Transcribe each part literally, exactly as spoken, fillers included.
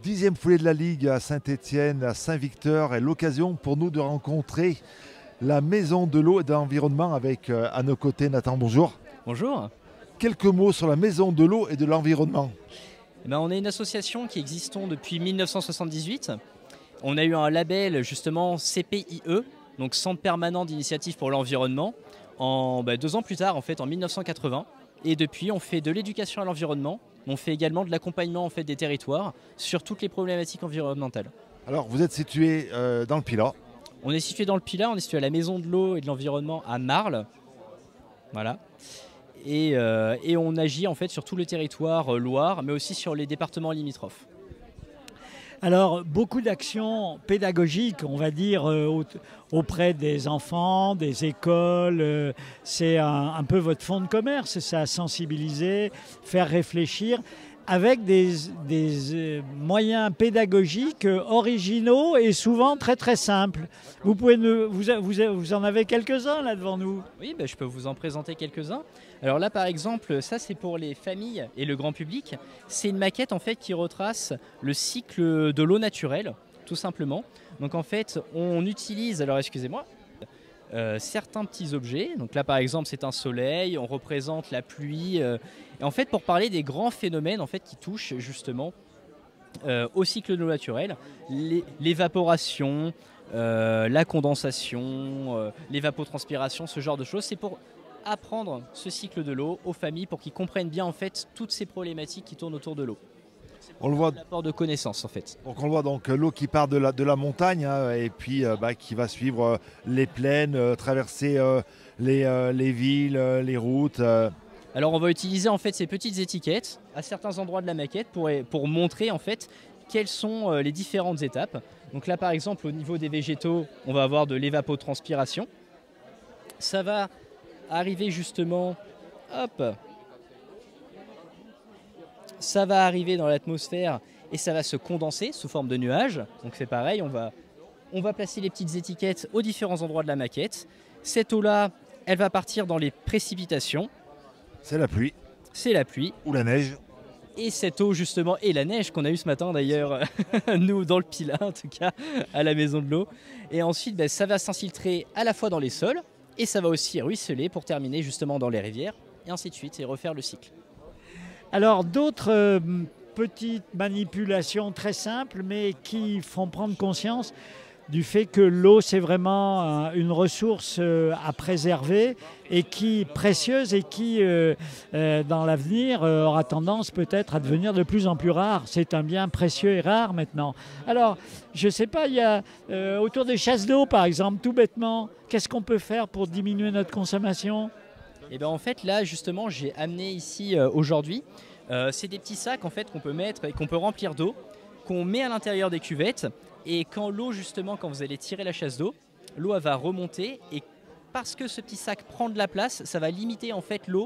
Dixième foulée de la Ligue à Saint-Étienne, à Saint-Victor, est l'occasion pour nous de rencontrer la Maison de l'eau et de l'environnement avec euh, à nos côtés Nathan, bonjour. Bonjour. Quelques mots sur la Maison de l'eau et de l'environnement. Eh ben, on est une association qui existe depuis mille neuf cent soixante-dix-huit. On a eu un label justement C P I E, donc Centre permanent d'initiative pour l'environnement, en, bah, deux ans plus tard en fait en mille neuf cent quatre-vingts. Et depuis on fait de l'éducation à l'environnement, on fait également de l'accompagnement en fait, des territoires sur toutes les problématiques environnementales. Alors vous êtes situé euh, dans le Pilat. On est situé dans le Pilat, on est situé à la Maison de l'eau et de l'environnement à Marle. Voilà. Et, euh, et on agit en fait sur tout le territoire euh, Loire, mais aussi sur les départements limitrophes. Alors, beaucoup d'actions pédagogiques, on va dire, euh, au, auprès des enfants, des écoles. Euh, c'est un, un peu votre fonds de commerce, c'est ça, sensibiliser, faire réfléchir, avec des, des euh, moyens pédagogiques euh, originaux et souvent très très simples. Vous, pouvez nous, vous, vous, vous en avez quelques-uns là devant nous. Oui, ben, je peux vous en présenter quelques-uns. Alors là, par exemple, ça c'est pour les familles et le grand public. C'est une maquette en fait qui retrace le cycle de l'eau naturelle, tout simplement. Donc en fait, on utilise, alors excusez-moi, euh, certains petits objets. Donc là, par exemple, c'est un soleil. On représente la pluie. Euh, et en fait, pour parler des grands phénomènes en fait qui touchent justement euh, au cycle de l'eau naturelle, l'évaporation, euh, la condensation, euh, l'évapotranspiration, ce genre de choses, c'est pour apprendre ce cycle de l'eau aux familles pour qu'ils comprennent bien en fait toutes ces problématiques qui tournent autour de l'eau. On le voit. L'apport de connaissances en fait. Donc on le voit donc l'eau qui part de la, de la montagne hein, et puis euh, bah, qui va suivre euh, les plaines, euh, traverser euh, les, euh, les villes, euh, les routes. Euh. Alors on va utiliser en fait ces petites étiquettes à certains endroits de la maquette pour, pour montrer en fait quelles sont euh, les différentes étapes. Donc là par exemple au niveau des végétaux, on va avoir de l'évapotranspiration. Ça va arriver justement, hop, ça va arriver dans l'atmosphère et ça va se condenser sous forme de nuages. Donc c'est pareil, on va, on va placer les petites étiquettes aux différents endroits de la maquette. Cette eau-là, elle va partir dans les précipitations. C'est la pluie. C'est la pluie. Ou la neige. Et cette eau justement, et la neige qu'on a eue ce matin d'ailleurs, nous dans le Pilat en tout cas, à la Maison de l'eau. Et ensuite, ben, ça va s'infiltrer à la fois dans les sols, et ça va aussi ruisseler pour terminer justement dans les rivières, et ainsi de suite, et refaire le cycle. Alors d'autres euh, petites manipulations très simples, mais qui font prendre conscience du fait que l'eau, c'est vraiment euh, une ressource euh, à préserver, et qui précieuse, et qui, euh, euh, dans l'avenir, euh, aura tendance peut-être à devenir de plus en plus rare. C'est un bien précieux et rare maintenant. Alors, je ne sais pas, il y a euh, autour des chasses d'eau, par exemple, tout bêtement, qu'est-ce qu'on peut faire pour diminuer notre consommation ? Et bien en fait, là, justement, j'ai amené ici euh, aujourd'hui, euh, c'est des petits sacs en fait qu'on peut mettre et qu'on peut remplir d'eau, qu'on met à l'intérieur des cuvettes. Et quand l'eau, justement, quand vous allez tirer la chasse d'eau, l'eau va remonter, et parce que ce petit sac prend de la place, ça va limiter en fait l'eau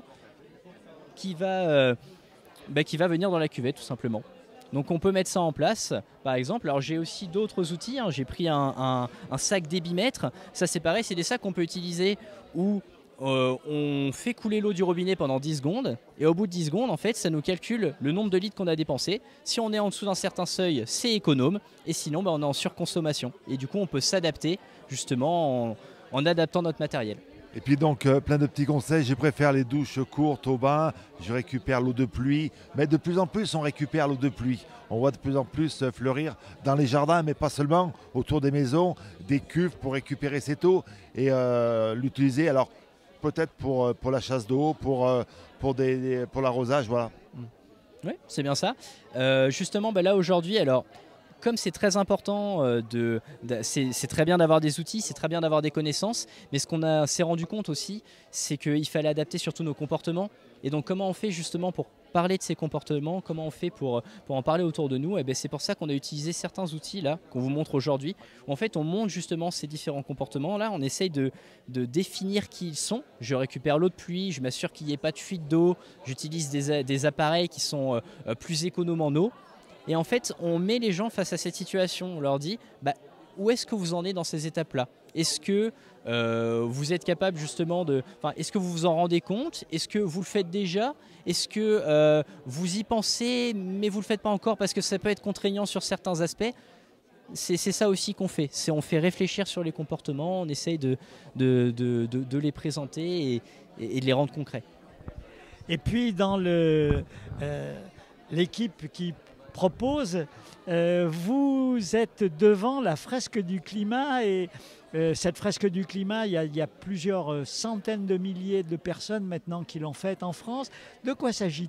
qui va, euh, bah, qui va venir dans la cuvette tout simplement. Donc on peut mettre ça en place, par exemple. Alors j'ai aussi d'autres outils, hein. J'ai pris un, un, un sac débitmètre. Ça c'est pareil, c'est des sacs qu'on peut utiliser où euh, on fait couler l'eau du robinet pendant dix secondes, et au bout de dix secondes, en fait, ça nous calcule le nombre de litres qu'on a dépensé. Si on est en dessous d'un certain seuil, c'est économe, et sinon bah, on est en surconsommation. Et du coup on peut s'adapter justement en, en adaptant notre matériel. Et puis donc euh, plein de petits conseils, je préfère les douches courtes au bain, je récupère l'eau de pluie, mais de plus en plus on récupère l'eau de pluie. On voit de plus en plus fleurir dans les jardins, mais pas seulement, autour des maisons, des cuves pour récupérer cette eau et euh, l'utiliser. Alors peut-être pour, pour la chasse d'eau, pour, pour, des, des, pour l'arrosage, voilà. Oui, c'est bien ça. Euh, justement, bah là aujourd'hui, alors comme c'est très important, euh, de, de, c'est très bien d'avoir des outils, c'est très bien d'avoir des connaissances, mais ce qu'on s'est rendu compte aussi, c'est qu'il fallait adapter surtout nos comportements. Et donc comment on fait justement pour parler de ces comportements, comment on fait pour, pour en parler autour de nous, et bien c'est pour ça qu'on a utilisé certains outils là, qu'on vous montre aujourd'hui, où en fait on montre justement ces différents comportements. Là on essaye de, de définir qui ils sont. Je récupère l'eau de pluie, je m'assure qu'il n'y ait pas de fuite d'eau, j'utilise des, des appareils qui sont euh, plus économes en eau. Et en fait, on met les gens face à cette situation. On leur dit, bah, où est-ce que vous en êtes dans ces étapes-là? Est-ce que euh, vous êtes capable justement de... Enfin, est-ce que vous vous en rendez compte? Est-ce que vous le faites déjà? Est-ce que euh, vous y pensez mais vous ne le faites pas encore parce que ça peut être contraignant sur certains aspects? C'est ça aussi qu'on fait. On fait réfléchir sur les comportements, on essaye de, de, de, de, de les présenter et, et de les rendre concrets. Et puis dans le, euh, l'équipe qui propose, euh, vous êtes devant la fresque du climat et euh, cette fresque du climat, il y, a, il y a plusieurs centaines de milliers de personnes maintenant qui l'ont faite en France. De quoi s'agit-il ?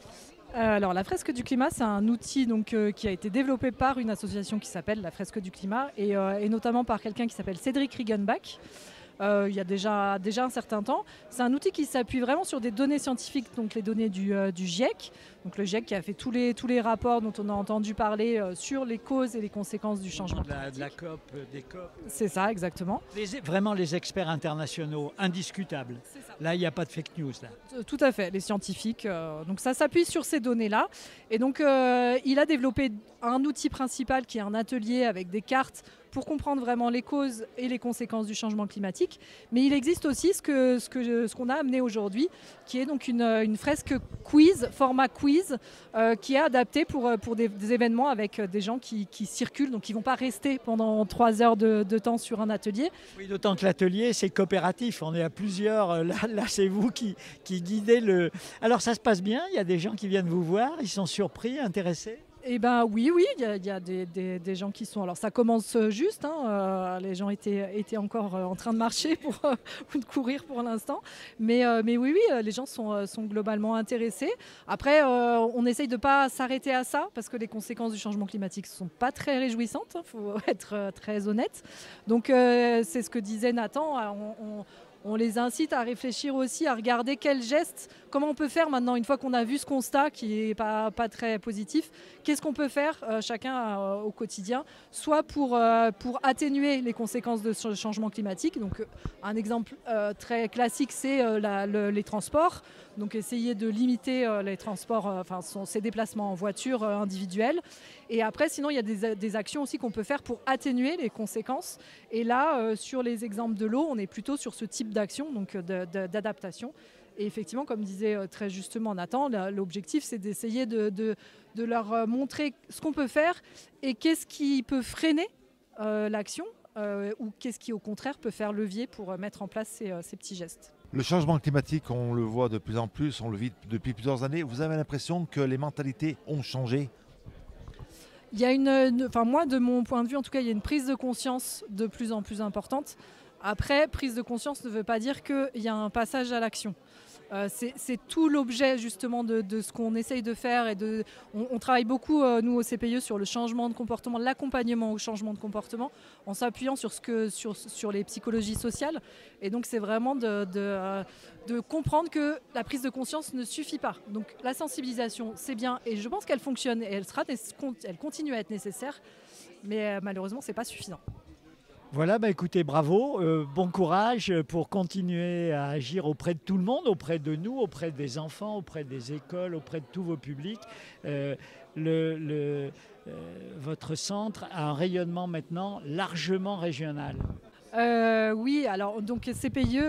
Alors la fresque du climat, c'est un outil donc, euh, qui a été développé par une association qui s'appelle la fresque du climat et, euh, et notamment par quelqu'un qui s'appelle Cédric Riegenbach. Euh, il y a déjà, déjà un certain temps. C'est un outil qui s'appuie vraiment sur des données scientifiques, donc les données du, euh, du GIEC. Donc le GIEC qui a fait tous les, tous les rapports dont on a entendu parler euh, sur les causes et les conséquences du changement de la, climatique. De la COP, des COP. C'est ça, exactement. Les, vraiment les experts internationaux, indiscutables. Là, il n'y a pas de fake news. Là. Tout à fait, les scientifiques. Euh, donc ça s'appuie sur ces données-là. Et donc euh, il a développé un outil principal qui est un atelier avec des cartes pour comprendre vraiment les causes et les conséquences du changement climatique. Mais il existe aussi ce que ce que ce qu'on a amené aujourd'hui, qui est donc une, une fresque quiz, format quiz, euh, qui est adaptée pour, pour des, des événements avec des gens qui, qui circulent, donc qui ne vont pas rester pendant trois heures de, de temps sur un atelier. Oui, d'autant que l'atelier, c'est coopératif. On est à plusieurs. Là, là c'est vous qui, qui guidez le... Alors, ça se passe bien? Il y a des gens qui viennent vous voir? Ils sont surpris, intéressés? Eh bien oui, oui, il y a, y a des, des, des gens qui sont... Alors ça commence juste, hein, euh, les gens étaient, étaient encore euh, en train de marcher pour, euh, ou de courir pour l'instant. Mais, euh, mais oui, oui, les gens sont, sont globalement intéressés. Après, euh, on essaye de ne pas s'arrêter à ça, parce que les conséquences du changement climatique ne sont pas très réjouissantes, il hein, faut être euh, très honnête. Donc euh, c'est ce que disait Nathan, on, on On les incite à réfléchir aussi, à regarder quels gestes, comment on peut faire maintenant, une fois qu'on a vu ce constat qui n'est pas, pas très positif, qu'est-ce qu'on peut faire euh, chacun euh, au quotidien, soit pour, euh, pour atténuer les conséquences de ce changement climatique. Donc, un exemple euh, très classique, c'est euh, la, le, les transports. Donc essayer de limiter euh, les transports, euh, enfin son, ses déplacements en voiture euh, individuelle. Et après, sinon, il y a des, des actions aussi qu'on peut faire pour atténuer les conséquences. Et là, euh, sur les exemples de l'eau, on est plutôt sur ce type d'action, donc d'adaptation. Et effectivement, comme disait euh, très justement Nathan, l'objectif, c'est d'essayer de, de, de leur montrer ce qu'on peut faire et qu'est-ce qui peut freiner euh, l'action euh, ou qu'est-ce qui, au contraire, peut faire levier pour mettre en place ces, ces petits gestes. Le changement climatique, on le voit de plus en plus, on le vit depuis plusieurs années. Vous avez l'impression que les mentalités ont changé? Il y a une, une, enfin moi, de mon point de vue, en tout cas, il y a une prise de conscience de plus en plus importante. Après, prise de conscience ne veut pas dire qu'il y a un passage à l'action. Euh, c'est tout l'objet justement de, de ce qu'on essaye de faire. Et de, on, on travaille beaucoup, euh, nous, au C P I E, sur le changement de comportement, l'accompagnement au changement de comportement, en s'appuyant sur, ce que, sur, sur les psychologies sociales. Et donc, c'est vraiment de, de, euh, de comprendre que la prise de conscience ne suffit pas. Donc, la sensibilisation, c'est bien. Et je pense qu'elle fonctionne et elle, sera, elle continue à être nécessaire. Mais euh, malheureusement, ce n'est pas suffisant. Voilà, bah écoutez, bravo, euh, bon courage pour continuer à agir auprès de tout le monde, auprès de nous, auprès des enfants, auprès des écoles, auprès de tous vos publics. Euh, le, le, euh, votre centre a un rayonnement maintenant largement régional. Euh, oui, alors donc C P I E,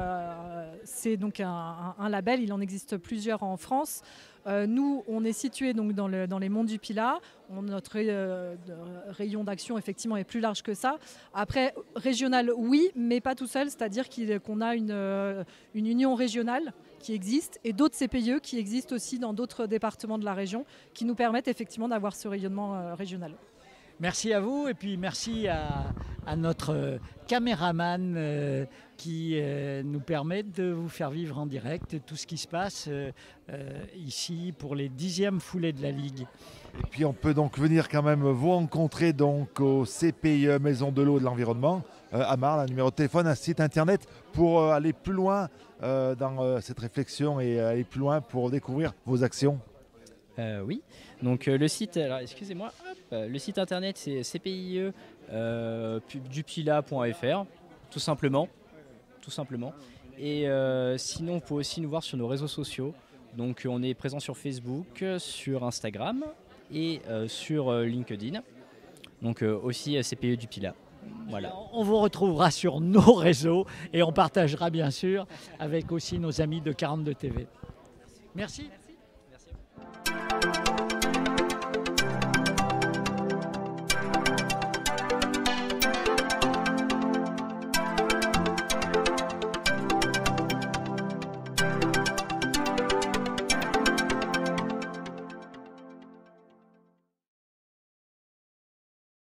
euh, c'est donc un, un, un label, il en existe plusieurs en France. Euh, nous, on est situé donc dans, le, dans les monts du Pilat. On, notre euh, rayon d'action, effectivement, est plus large que ça. Après, régional, oui, mais pas tout seul. C'est-à-dire qu'on a une, euh, une union régionale qui existe et d'autres C P I E qui existent aussi dans d'autres départements de la région qui nous permettent effectivement d'avoir ce rayonnement euh, régional. Merci à vous et puis merci à, à notre caméraman euh, qui euh, nous permet de vous faire vivre en direct tout ce qui se passe euh, euh, ici pour les dixièmes foulées de la Ligue. Et puis on peut donc venir quand même vous rencontrer donc au C P I E Maison de l'eau et de l'environnement euh, à Marle, un numéro de téléphone, un site internet pour euh, aller plus loin euh, dans euh, cette réflexion et aller plus loin pour découvrir vos actions. Euh, oui, donc euh, le site, alors excusez-moi, euh, le site internet c'est c p i e euh, du pilat point f r, tout simplement, tout simplement. Et euh, sinon, vous pouvez aussi nous voir sur nos réseaux sociaux. Donc on est présent sur Facebook, sur Instagram et euh, sur euh, LinkedIn. Donc euh, aussi C P I E du Pilat. Voilà. On vous retrouvera sur nos réseaux et on partagera bien sûr avec aussi nos amis de quarante-deux T V. Merci.